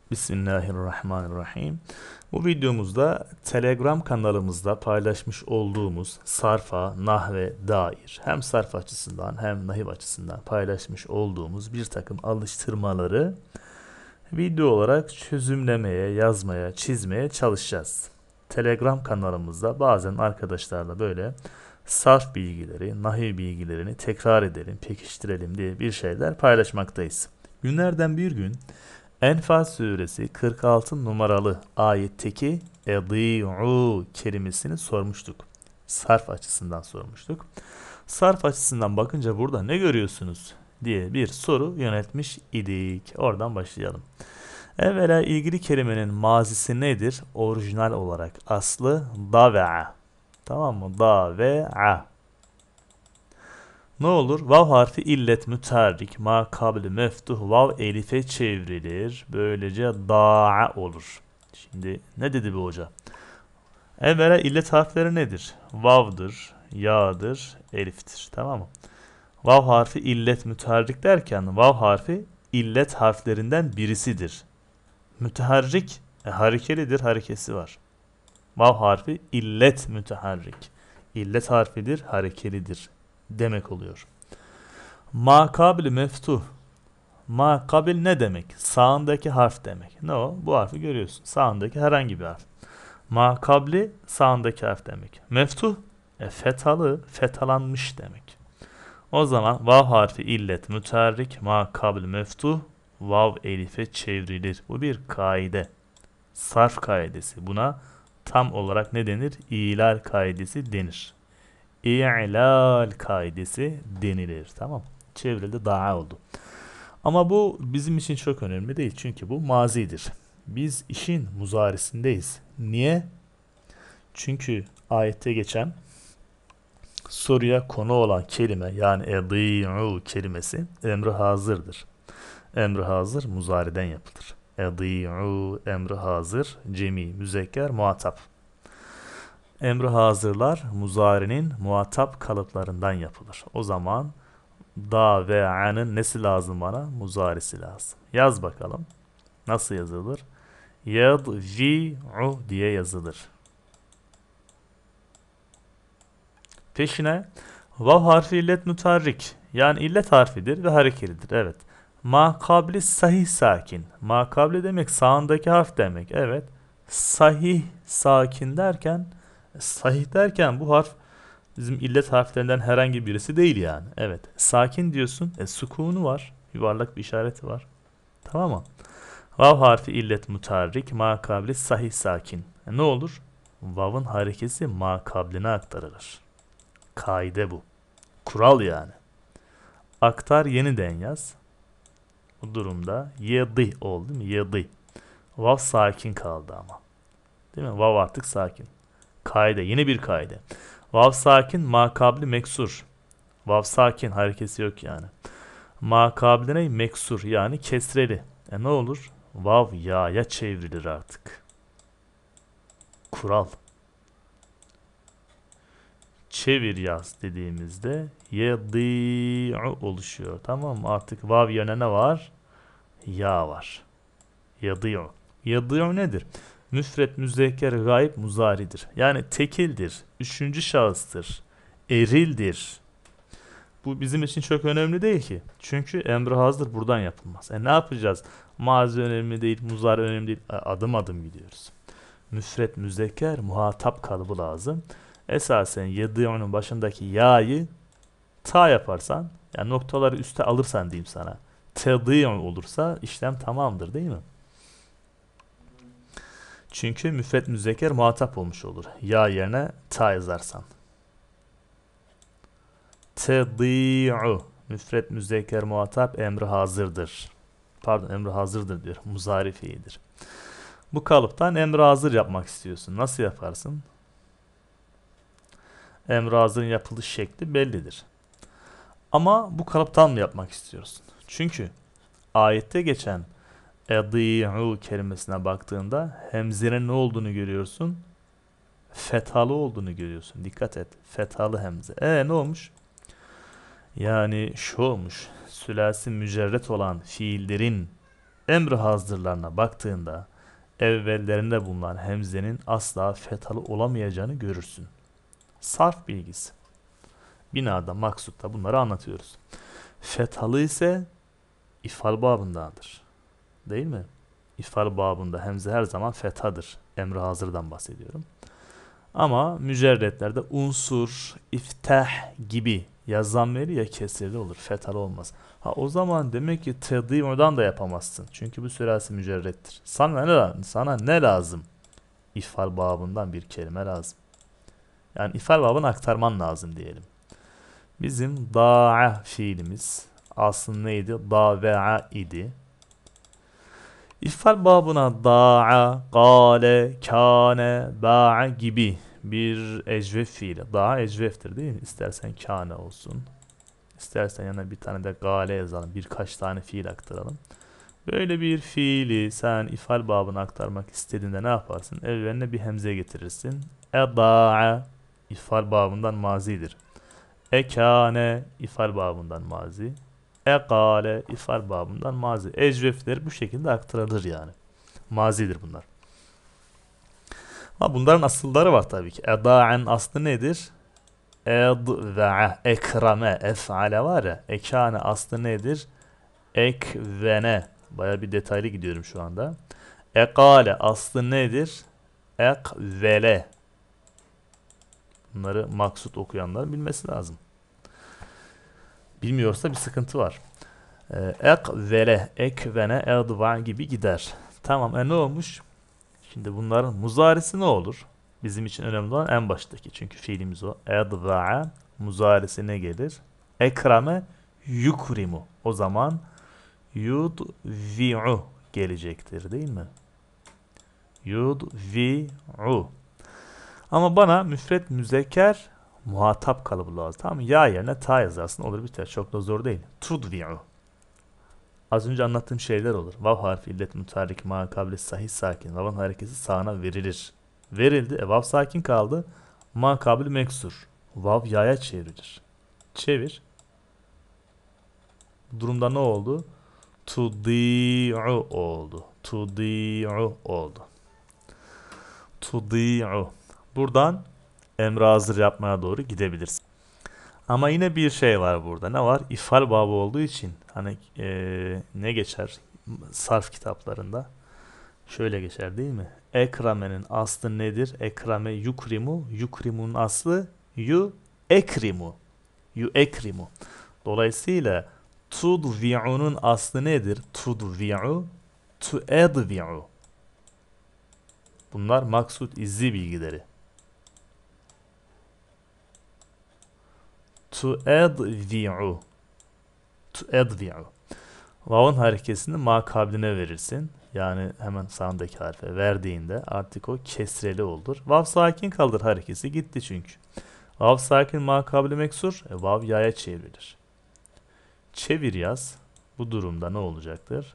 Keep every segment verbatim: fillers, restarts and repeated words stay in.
Bismillahirrahmanirrahim. Bu videomuzda Telegram kanalımızda paylaşmış olduğumuz sarfa, nahve dair hem sarf açısından hem nahiv açısından paylaşmış olduğumuz bir takım alıştırmaları video olarak çözümlemeye, yazmaya, çizmeye çalışacağız. Telegram kanalımızda bazen arkadaşlarla böyle sarf bilgileri, nahiv bilgilerini tekrar edelim, pekiştirelim diye bir şeyler paylaşmaktayız. Günlerden bir gün Enfal suresi kırk altı numaralı ayetteki edi'u kelimesini sormuştuk. Sarf açısından sormuştuk. Sarf açısından bakınca burada ne görüyorsunuz diye bir soru yöneltmiş idik. Oradan başlayalım. Evvela ilgili kelimenin mazisi nedir? Orijinal olarak aslı dave'a. Tamam mı? Dave'a. Ne olur? Vav harfi illet müterrik ma kabli meftuh vav elife çevrilir. Böylece da'a olur. Şimdi ne dedi bu hoca? Evvela illet harfleri nedir? Vav'dır, ya'dır, eliftir. Tamam mı? Vav harfi illet müterrik derken vav harfi illet harflerinden birisidir. Müteharrik e, harekelidir, harekesi var. Vav harfi illet müteharrik. İllet harfidir, harekelidir demek oluyor. Ma kabil meftuh. Ma kabil ne demek? Sağındaki harf demek. Ne o? Bu harfi görüyorsun. Sağındaki herhangi bir harf. Ma kabli sağındaki harf demek. Meftuh e, fethalı, fethalanmış demek. O zaman vav harfi illet müterrik ma kabl meftuh vav elife çevrilir. Bu bir kaide. Sarf kaidesi. Buna tam olarak ne denir? İlal kaidesi denir. İ'lal kaidesi denilir. Tamam. Çevrildi, daha oldu. Ama bu bizim için çok önemli değil. Çünkü bu mazidir. Biz işin muzarisindeyiz. Niye? Çünkü ayette geçen soruya konu olan kelime yani edi'u kelimesi emri hazırdır. Emri hazır muzariden yapılır. Edi'u emri hazır cemi müzekker muhatap. Emri hazırlar muzarinin muhatap kalıplarından yapılır. O zaman da ve anın nesi lazım bana? Muzarisi lazım. Yaz bakalım. Nasıl yazılır? Yadvi'u diye yazılır. Peşine vav harfi illet mütarrik. Yani illet harfidir ve harekelidir. Evet. Ma kabli sahih sakin. Ma kabli demek sağındaki harf demek. Evet. Sahih sakin derken sahih derken bu harf bizim illet harflerinden herhangi birisi değil yani. Evet. Sakin diyorsun. E, sukunu var. Yuvarlak bir işareti var. Tamam mı? Vav harfi illet mutarrik. Ma kabli sahih sakin. E, ne olur? Vav'ın harekesi ma kabline aktarılır. Kaide bu. Kural yani. Aktar yeniden yaz. Bu durumda yedi oldu değil mi? Yedi. Vav sakin kaldı ama. Değil mi? Vav artık sakin. Kaide. Yeni bir kaide. Vav sakin makabli meksur. Vav sakin harekesi yok yani. Makabli ne? Meksur yani kesreli. E ne olur? Vav ya'ya çevrilir artık. Kural. Çevir yaz dediğimizde yedi'u oluşuyor. Tamam mı? Artık vav yerine ne var? Ya var. Yedi'u. Yedi'u nedir? Müfret, müzekker, gayb, muzaridir. Yani tekildir. Üçüncü şahıstır. Erildir. Bu bizim için çok önemli değil ki. Çünkü emri hazır buradan yapılmaz. E ne yapacağız? Mazi önemli değil, muzari önemli değil. Adım adım gidiyoruz. Müfret, müzekker, muhatap kalıbı lazım. Esasen yedi'unun başındaki ya'yı ta yaparsan, yani noktaları üste alırsan diyeyim sana. Tedi'u olursa işlem tamamdır değil mi? Çünkü müfret müzekker muhatap olmuş olur. Ya yerine ta yazarsan. Tedi'u müfret müzekker muhatap emri hazırdır. Pardon emri hazırdır diyor. Muzari fiildir. Bu kalıptan emri hazır yapmak istiyorsun. Nasıl yaparsın? Emri hazırın yapılış şekli bellidir. Ama bu kalıptan mı yapmak istiyorsun? Çünkü ayette geçen edi'u kelimesine baktığında hemzenin ne olduğunu görüyorsun? Fethalı olduğunu görüyorsun. Dikkat et. Fethalı hemze. E ne olmuş? Yani şu olmuş. Sülasi mücerret olan fiillerin Emri hazırlarına baktığında evvellerinde bulunan hemzenin asla fethalı olamayacağını görürsün. Sarf bilgisi. Binada, maksutta bunları anlatıyoruz. Fethalı ise ifal babındadır. Değil mi? İfal babında hemze her zaman fethadır. Emri hazırdan bahsediyorum. Ama mücerretlerde unsur, iftah gibi ya zammeli ya kesreli olur. Fethalı olmaz. Ha o zaman demek ki tedi'udan da yapamazsın. Çünkü bu süresi mücerrettir. Sana ne lazım? Sana ne lazım? İfal babından bir kelime lazım. Yani ifal babını aktarman lazım diyelim. Bizim da'a fiilimiz aslında neydi? Dave'a idi. İfal babına da'a, gale, kâne, ba'a gibi bir ecvef fiili. Da'a ecveftir değil mi? İstersen kâne olsun. İstersen yana bir tane de gale yazalım. Birkaç tane fiil aktaralım. Böyle bir fiili sen ifal babına aktarmak istediğinde ne yaparsın? Evveline bir hemze getirirsin. Eda'a ifal babından mazidir. Ekâne ifal babından mazi. Ekâle ifal babından mazi. Ecvefler bu şekilde aktarılır yani. Mazidir bunlar. Ha bunların asılları var tabii ki. Eda'en aslı nedir? Edve'a, ekrame, ef'ale var ya. Ekâne aslı nedir? Ekvene. Baya bir detaylı gidiyorum şu anda. Ekâle aslı nedir? Ekvele. Bunları maksut okuyanlar bilmesi lazım. Bilmiyorsa bir sıkıntı var. Ekvele, ekvene, edva gibi gider. Tamam, e ne olmuş? Şimdi bunların muzarisi ne olur? Bizim için önemli olan en baştaki. Çünkü fiilimiz o. Edva, muzarisi ne gelir? Ekrame, yukrimu. O zaman yudvi'u gelecektir değil mi? Yudvi'u. Ama bana müfret müzekker muhatap kalıbı lazım. Tamam mı? Ya yerine ta yazarsın. Olur biter. Çok da zor değil. Tudvi'u. Az önce anlattığım şeyler olur. Vav harfi illet müteharrik ma kabli sahih sakin. Vav'ın hareketi sağına verilir. Verildi. E, vav sakin kaldı. Ma kabli meksur. Vav yaya çevrilir. Çevir. Bu durumda ne oldu? Tudi'u oldu. Tudi'u oldu. Tudi'u. Buradan emri hazır yapmaya doğru gidebilirsin. Ama yine bir şey var burada. Ne var? İfal babı olduğu için hani ee, ne geçer sarf kitaplarında? Şöyle geçer değil mi? Ekrame'nin aslı nedir? Ekrame yukrimu. Yukrimu'nun aslı yu ekrimu. Yu ekrimu. Dolayısıyla tudvi'unun aslı nedir? Tudvi'u tuedvi'u. Bunlar maksut izzi bilgileri. Tuedvi'u. Tuedvi'u. Vav'ın harekesini ma kabline verirsin. Yani hemen sağındaki harfe verdiğinde artık o kesreli olur. Vav sakin kaldır harekesi gitti çünkü. Vav sakin ma kabli meksur. E, vav yaya çevrilir. Çevir yaz. Bu durumda ne olacaktır?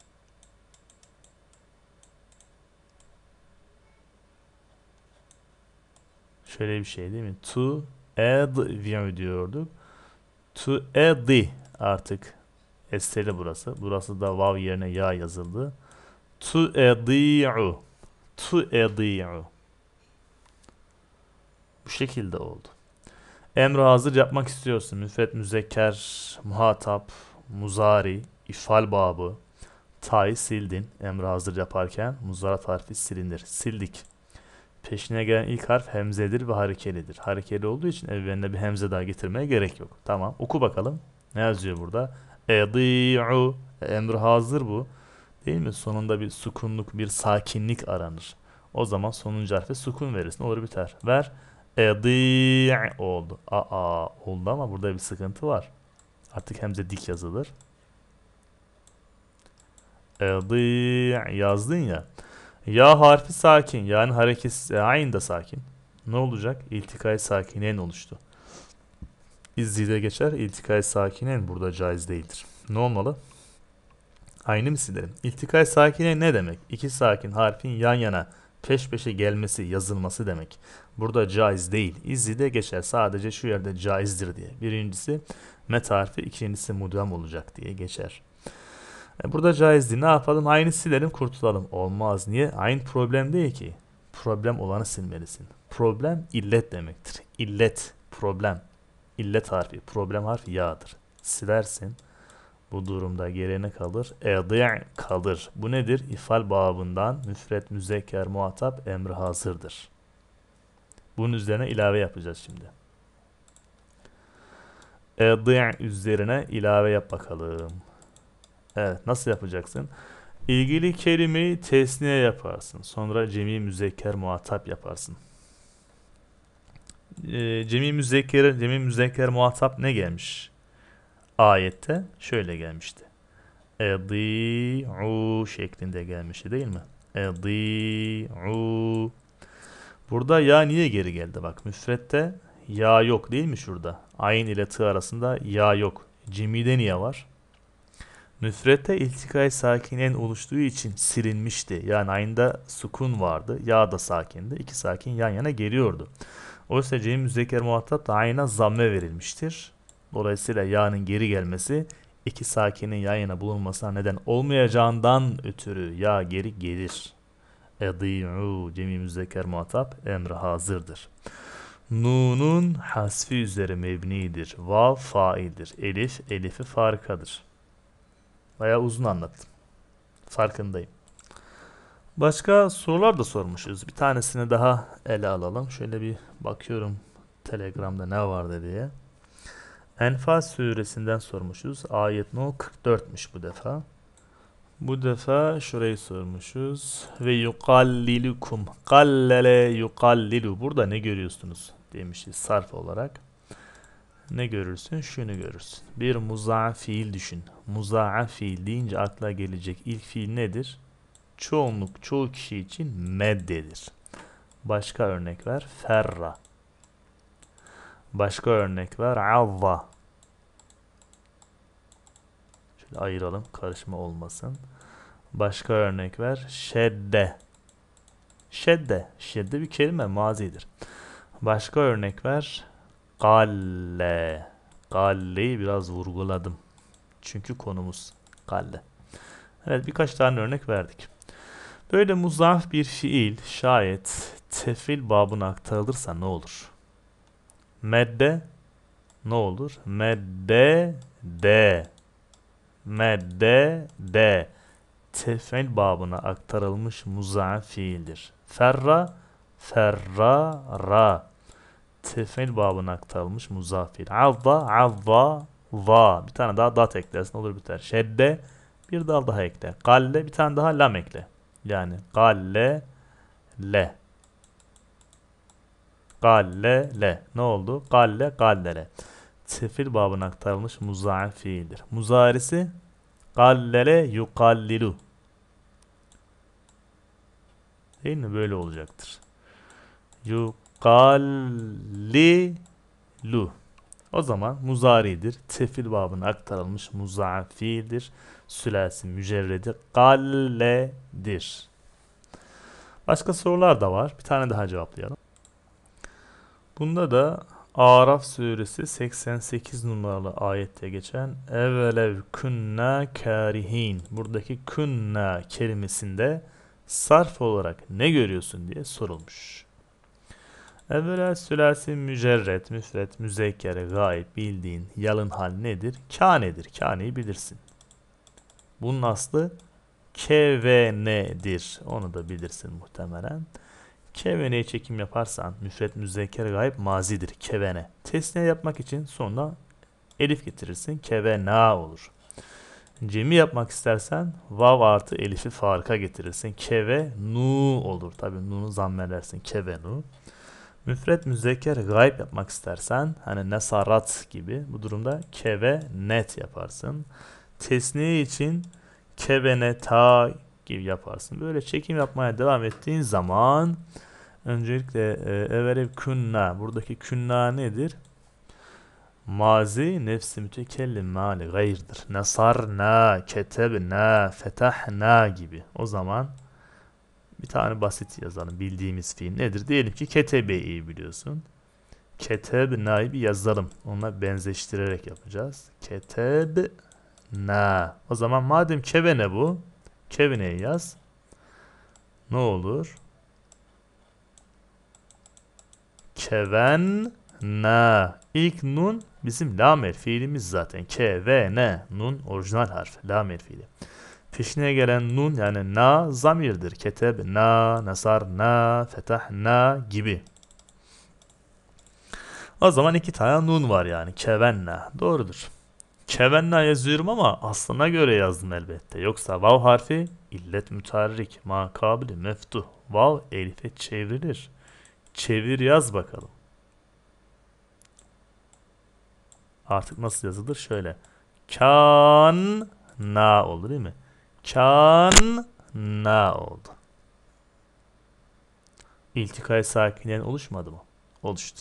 Şöyle bir şey değil mi? To edvi'u diyorduk. To edi artık esreli burası. Burası da vav yerine ya yazıldı. To edi'u. To edi'u. Bu şekilde oldu. Emri hazır yapmak istiyorsun. Müfret, müzekker, muhatap, muzari, ifal babı. Ta'yı sildin. Emri hazır yaparken muzarat harfi silinir. Sildik. Peşine gelen ilk harf hemzedir ve harekelidir. Harekeli olduğu için evveline bir hemze daha getirmeye gerek yok. Tamam. Oku bakalım. Ne yazıyor burada? Edi'u. Emri hazır bu. Değil mi? Sonunda bir sukunluk, bir sakinlik aranır. O zaman sonuncu harfe sukun verirsin. Olur biter. Ver. Edi' oldu. Aa oldu ama burada bir sıkıntı var. Artık hemze dik yazılır. Edi' yazdın ya. Ya harfi sakin. Yani hareketsiz. E, ayn da sakin. Ne olacak? İltikay sakineyn oluştu. İzzide geçer. İltikay sakineyn burada caiz değildir. Ne olmalı? Aynı mı silerim? İltikay sakine ne demek? İki sakin harfin yan yana peş peşe gelmesi, yazılması demek. Burada caiz değil. İzzide geçer. Sadece şu yerde caizdir diye. Birincisi met harfi, ikincisi mudgam olacak diye geçer. E, burada caiz değil. Ne yapalım? Aynı silelim, kurtulalım. Olmaz. Niye? Aynı problem değil ki. Problem olanı silmelisin. Problem illet demektir. İllet, problem. İllet harfi, problem harfi ya'dır. Silersin. Bu durumda geriye ne kalır? Edi' kalır. Bu nedir? İfal babından müfret, müzekker, muhatap, emri hazırdır. Bunun üzerine ilave yapacağız şimdi. Edi' üzerine ilave yap bakalım. Evet, nasıl yapacaksın? İlgili kelimeyi tesniye yaparsın. Sonra cemi müzekker muhatap yaparsın. E, cemi müzekker, cemi müzekker muhatap ne gelmiş? Ayette şöyle gelmişti. Edi'u şeklinde gelmişti değil mi? Edi'u. Burada ya niye geri geldi? Bak müfrette ya yok değil mi şurada? Ayn ile tı arasında ya yok. Cemide niye var? Müfrette iltikay sakinen oluştuğu için silinmişti. Yani aynda sukun vardı. Ya da sakindi. İki sakin yan yana geliyordu. Oysa cem müzekker muhatap da ayna zamme verilmiştir. Dolayısıyla ya'nın geri gelmesi iki sakinin yan yana bulunmasına neden olmayacağından ötürü ya geri gelir. Edi'u cemi müzekker muhatap emri hazırdır. Nunun hasfi üzere mebnidir. Vav faildir. Elif, elifi farikadır. Bayağı uzun anlattım. Farkındayım. Başka sorular da sormuşuz. Bir tanesini daha ele alalım. Şöyle bir bakıyorum Telegram'da ne vardı diye. Enfal suresinden sormuşuz. Ayet no kırk dörtmüş bu defa. Bu defa şurayı sormuşuz. Ve yukallilukum. Kallele yukallilu. Burada ne görüyorsunuz demişiz sarf olarak. Ne görürsün? Şunu görürsün. Bir muza'a fiil düşün. Muza'a fiil deyince akla gelecek ilk fiil nedir? Çoğunluk, çoğu kişi için meddedir. Başka örnek ver. Ferra. Başka örnek ver. Avva. Şöyle ayıralım. Karışma olmasın. Başka örnek ver. Şedde. Şedde. Şedde bir kelime. Mazidir. Başka örnek ver. Galle. Galle'yi biraz vurguladım. Çünkü konumuz galle. Evet, birkaç tane örnek verdik. Böyle muzaf bir fiil şayet tefil babına aktarılırsa ne olur? Medde ne olur? Medde de. Medde de. Tefil babına aktarılmış muzaf fiildir. Ferra ferra ra. Tefil babına aktarılmış muzaf fiil. Avva avva va. Bir tane daha dat eklersin olur biter. Şedde bir dal daha ekle. Galle bir tane daha lam ekle. Yani galle le. Galle le. Ne oldu? Galle gallele. Tefil babına aktarılmış muza'af fiildir. Muzarisi gallele yukallilu. Değil mi? Böyle olacaktır. Yukallilu. O zaman muzaridir. Tefil babına aktarılmış muza'af fiildir. Sülasi mücerredi galledir. Başka sorular da var. Bir tane daha cevaplayalım. Bunda da Araf suresi seksen sekiz numaralı ayette geçen evvelev kunna karihin. Buradaki kunna kelimesinde sarf olarak ne görüyorsun diye sorulmuş. Evvela sülasi mücerret, müfret, müzekkere, gayb bildiğin yalın hal nedir? Kânedir. Kâneyi bilirsin. Bunun aslı kevenedir. Onu da bilirsin muhtemelen. Kevene'ye çekim yaparsan müfret müzekker gayb mazidir. Kevene. Tesniye yapmak için sonra elif getirirsin. Kevena olur. Cemi yapmak istersen vav artı elifi farka getirirsin. Keve nu olur. Tabi nunu zammelersin. Kevenu. Müfret müzekker gayb yapmak istersen hani nesarat gibi bu durumda keve net yaparsın. Tesniye için keveneta gibi yaparsın. Böyle çekim yapmaya devam ettiğin zaman öncelikle e, evveli künna. Buradaki künna nedir? Mazi nefsi mütekellim mali gayrdır. Nasarna, ketebna, fetahna gibi. O zaman bir tane basit yazalım. Bildiğimiz fiil nedir? Diyelim ki ketebeyi biliyorsun. Ketebna'yı bir yazalım. Onunla benzeştirerek yapacağız. Ketebna. na. O zaman madem kevene bu, keveneyi yaz. Ne olur? Keven na. İlk nun bizim lamer fiilimiz zaten. Kevene. Nun orijinal harf. Lamer fiili. Peşine gelen nun yani na zamirdir. Keteb na, nasar na, fetah na gibi. O zaman iki tane nun var yani. Kevenna. Doğrudur. Kevenna yazıyorum ama aslına göre yazdım elbette. Yoksa vav harfi illet müteharrik. Makabili meftuh. Vav elife çevrilir. Çevir yaz bakalım. Artık nasıl yazılır? Şöyle. Kan na oldu değil mi? Kan na oldu. İltikay sakinlerin oluşmadı mı? Oluştu.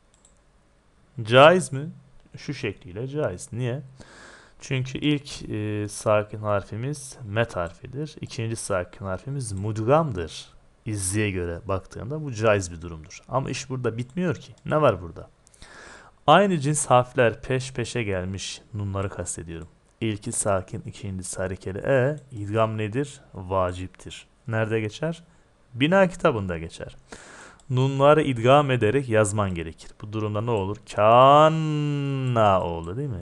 Caiz mi? Şu şekliyle caiz. Niye? Çünkü ilk e, sakin harfimiz met harfidir. İkinci sakin harfimiz mudgamdır. İzziye göre baktığında bu caiz bir durumdur. Ama iş burada bitmiyor ki. Ne var burada? Aynı cins harfler peş peşe gelmiş. Nunları kastediyorum. İlki sakin, ikincisi harekeli. E, idgam nedir? Vaciptir. Nerede geçer? Bina kitabında geçer. Nunları idgam ederek yazman gerekir. Bu durumda ne olur? Kana oldu değil mi?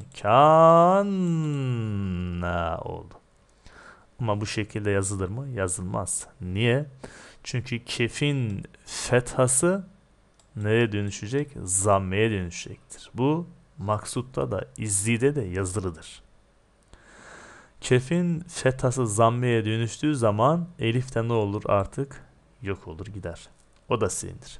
Kana oldu. Ama bu şekilde yazılır mı? Yazılmaz. Niye? Çünkü kefin fethası neye dönüşecek? Zammeye dönüşecektir. Bu maksutta da izzide de yazılıdır. Kefin fethası zammeye dönüştüğü zaman elif de ne olur artık? Yok olur gider. O da silinir.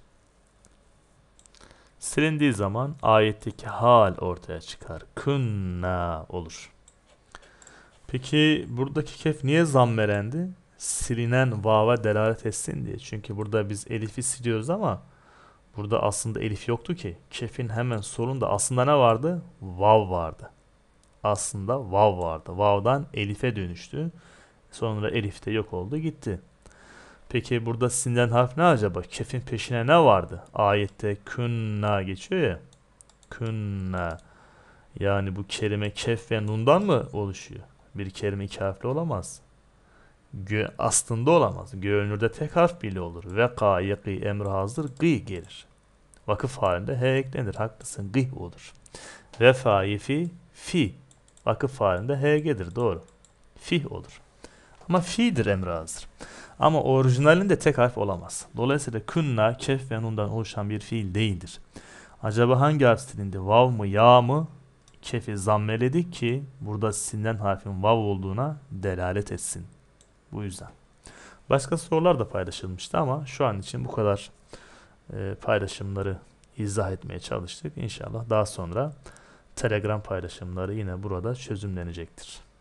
Silindiği zaman ayetteki hal ortaya çıkar. Kunna olur. Peki buradaki kef niye zammelendi? Silinen vava delalet etsin diye. Çünkü burada biz elifi siliyoruz ama burada aslında elif yoktu ki. Kefin hemen solunda aslında ne vardı? Vav vardı. Aslında vav vardı. Vav'dan elife dönüştü. Sonra elif de yok oldu gitti. Peki burada silinen harf ne acaba? Kefin peşine ne vardı? Ayette kunna geçiyor ya. Kunna. Yani bu kelime kef ve nundan mı oluşuyor? Bir kelime iki harfli olamaz. Gö aslında olamaz. Görünürde tek harf bile olur. Veka, yaki, emri hazır, gı gelir. Vakıf halinde he eklenir. Haklısın. Gı olur. Vefa, fi, fi. Vakıf halinde he gelir. Doğru. Fi olur. Ama fi'dir emri hazır. Ama orijinalinde tek harf olamaz. Dolayısıyla kunna, kef ve nundan oluşan bir fiil değildir. Acaba hangi harf silindi? Vav mı, ya mı? Kefi zammeledik ki burada silinen harfin vav olduğuna delalet etsin. Bu yüzden. Başka sorular da paylaşılmıştı ama şu an için bu kadar e, paylaşımları izah etmeye çalıştık. İnşallah daha sonra Telegram paylaşımları yine burada çözümlenecektir.